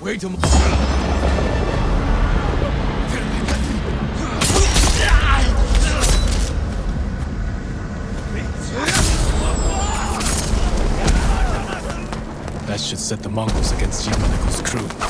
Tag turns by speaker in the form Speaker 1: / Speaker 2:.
Speaker 1: Wait a moment. That should set the Mongols against G-Medical's crew.